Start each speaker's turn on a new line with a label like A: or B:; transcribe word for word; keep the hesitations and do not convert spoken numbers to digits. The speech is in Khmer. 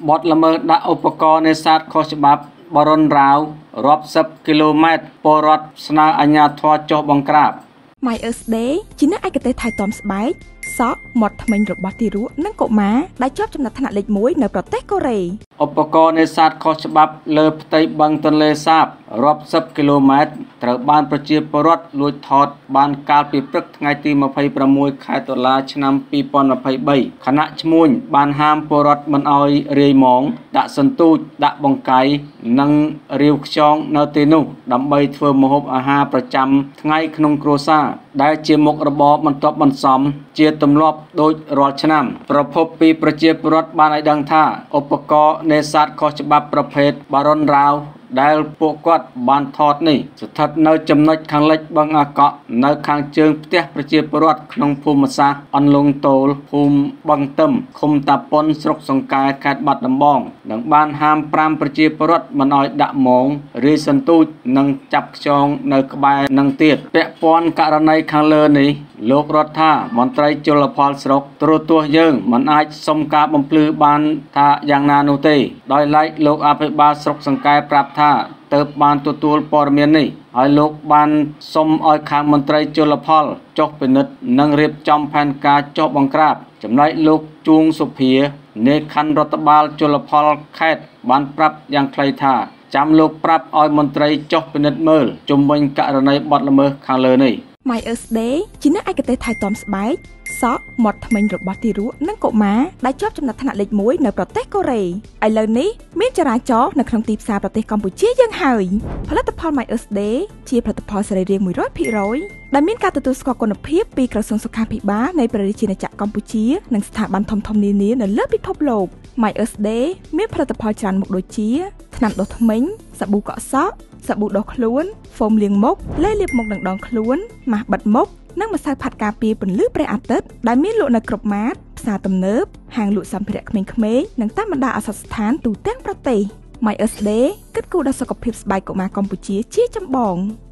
A: บอดละเมิดดักอุปกรณ์ในศาสตร์ข้อฉบับบรนราวรับสิบกิโลเมตรปรดสนาอัญญาทวจบบังกราบ
B: My Earth Day ជាអ្នកឯកទេសថៃតមស្បែកសក់មាត់ធ្មេញរបស់ទារកនិងកុមារដែលជាប់ចំណាត់ថ្នាក់លេខមួយនៅប្រទេសកូរ៉េឧបករណ៍នេសាទខុសច្បាប់លើផ្ទៃបឹងទន្លេសាបរាប់សិបគីឡូម៉ែត្រត្រូវបានប្រជាពលរដ្ឋលួចថតបានកាលពីព្រឹកថ្ងៃទីម្ភៃប្រាំមួយខែតុលាឆ្នាំពីរពាន់ម្ភៃបីខណៈឈ្មួញបានហាមពលរដ្ឋមិនឲ្យរាយម៉ងដាក់សន្ទូចដាក់បង្កាយនិងរាវខ្យងនៅទីនោះដើម្បីធ្វើម្ហូបអាហារប្រចាំថ្ងៃក្នុងគ្រួសារដែលជាមុខរបរបន្ទាប់បន្សំជាទម្លាប់ដូចរាល់ឆ្នាំប្រភពពីប្រជាពលរដ្ឋបានឲ្យដឹងថាឧបករណ៍នេសាទខុសច្បាប់ប្រភេទបារុនរាវដែលពួកគាត់បានថតនេះស្ថិតនៅចំណុចខាងលិចបឹងអាកក់នៅខាងជើងផ្ទះប្រជាពលរដ្ឋក្នុងភូមិសាស្ត្រអន្លង់តូលភូមិបឹងទឹមឃុំតាប៉ុនស្រុកសង្កែខេត្តបាត់ដំបងនិងបានហាមប្រាមប្រជាពលរដ្ឋមិនឲ្យដាក់ម៉ងរាយសន្ទូចនិងចាប់ខ្យងនៅក្បែរនឹងទៀតពាក់ព័ន្ធករណីខាងលើនេះលោករដ្ឋាមន្ត្រីជលផលស្រុកទូរទស្សន៍យើងមិនអាចសុំការបំភ្លឺបានថាយ៉ាងណានោះទេដោយឡែកលោកអភិបាលស្រុកសង្កែប្រាប់ថាទើបបានទទួលព័ត៌មាននេះហើយលោកបានសុំឲ្យខាងមន្ត្រីជលផលចុះពិនិត្យនិងរៀបចំផែនការចុះបង្ក្រាបចំណែកលោកជួងសុភានៃខណ្ឌរដ្ឋបាលជលផលខេត្តបានប្រាប់យ៉ាងខ្លីថាចាំលោកប្រាប់ឲ្យមន្ត្រីចុះពិនិត្យមើលជំវិញករណីបទល្មើសខាងលើនេះ My Earth Day ជាអ្នកឯកទេសថៃតមស្បែកសក់មាត់ធ្មេញរបស់ទារកនិងកុមារដែលជាប់ចំណាត់ថ្នាក់លេខមួយនៅប្រទេសកូរ៉េឥឡូវនេះមានចរាចរណ៍នៅក្នុងទីផ្សារប្រទេសកម្ពុជាយើងហើយផលិតផល My Earth Day ជាផលិតផលសរីរាង្គមួយរយភាគរយ ដែលមានការទទួលស្គាល់គុណភាពពីក្រសួងសុខាភិបាលនៃព្រះរាជាណាចក្រកម្ពុជានិងស្ថាប័នធំៗនានានៅលើពិភពលោក My Earth Day មានផលិតផលច្រើនមុខដូចជាថ្នាំដុសធ្មេញសាប៊ូកក់សក់សាប៊ូដុសខ្លួនហ្វូមលាងមុខលេលាបមុខនិងដងខ្លួនម៉ាស់បិទមុខនិងម្សៅផាត់ការពារពន្លឺព្រះអាទិត្យដែលមានលក់នៅគ្រប់ម៉ាតផ្សារទំនើបហាងលក់សម្ភារៈក្មេងៗនិងតាមបណ្ដាអសតស្ថានទូទាំងប្រទេស My Earth Day គិតគូរដល់សុខភាពស្បែកកុមារកម្ពុជាជាចម្បង